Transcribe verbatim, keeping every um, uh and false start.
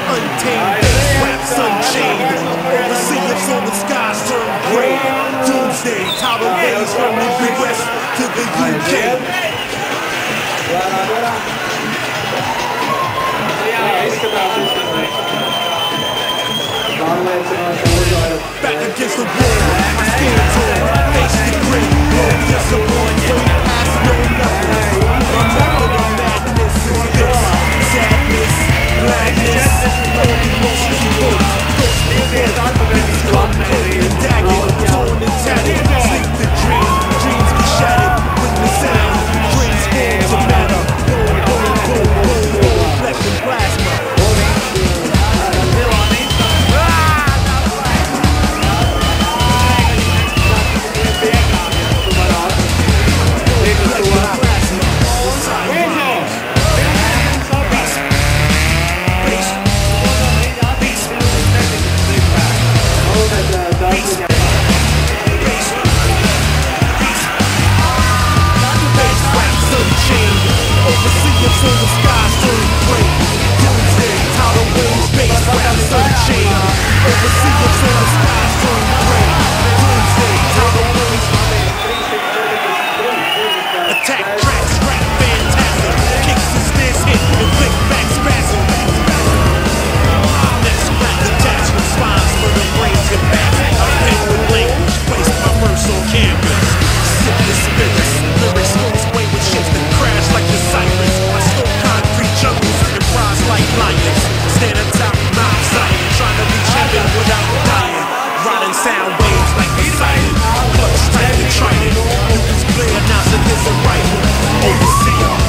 untamed, bass raps unchained. Overseers on the skies turn gray. Doomsday, tidal waves from the U S to the U K. Back against the wall, I stand tall, face the grin, blow disappoint, way past no knuckles. The method of madness is this: sadness, gladness, all emotions evoke. Thoughts provoke, beats come cloak and dagger, torn and tattered. Sleep the dream, dreams get shattered with the sound. Transform to matter, boom, boom, boom, boom, boom, flesh and plasma. Overseers on the skies turn gray. Doomsday, tidal waves, bass raps unchained. Overseers on the skies turn gray. Doomsday, tidal waves. Attack tracks, rap phantasm. Kicks and snares hit, inflict back spasm. Next crack detachment, spines for the brains and backs. I pen with language, place my verse on canvas. Sip the spirits, lyrics goes way with ships that crash like the sirens. I smoke concrete jungles and rise like lions. Stand atop Mount Zion, trying to reach heaven without dying. Riding sound waves like the siren. Clutch tight and trident. You can play announcing his arrival. Overseer.